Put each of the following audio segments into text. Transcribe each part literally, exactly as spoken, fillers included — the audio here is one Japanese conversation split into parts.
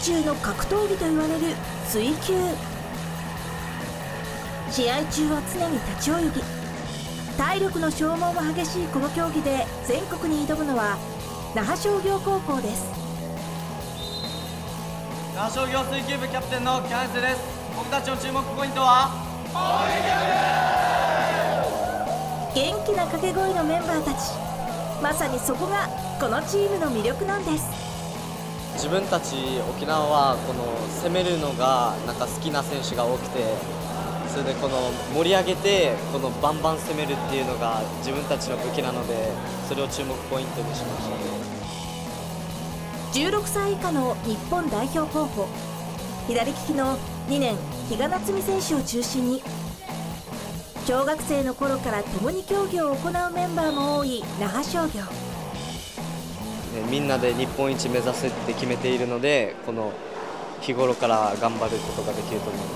中の格闘技と言われる水球。試合中は常に立ち泳ぎ、体力の消耗も激しいこの競技で全国に挑むのは那覇商業高校です。 那覇商業水球部キャプテンの木原瀬です。僕たちの注目ポイントは元気な掛け声のメンバーたち、まさにそこがこのチームの魅力なんです。 自分たち沖縄はこの攻めるのがなんか好きな選手が多くて、それでこの盛り上げてこのバンバン攻めるっていうのが自分たちの武器なので、それを注目ポイントにしました。 じゅうろくさい以下の日本代表候補、左利きのにねん比嘉夏美選手を中心に小学生の頃から共に競技を行うメンバーも多い那覇商業。 みんなで日本一目指すって決めているので、この日頃から頑張ることができると思います。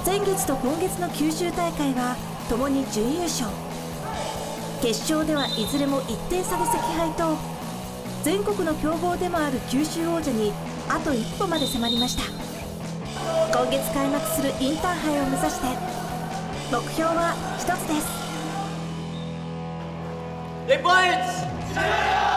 先月と今月の九州大会はともに準優勝。決勝ではいずれもいってん差で惜敗と、全国の強豪でもある九州王者にあと一歩まで迫りました。今月開幕するインターハイを目指して目標は一つです。 日本一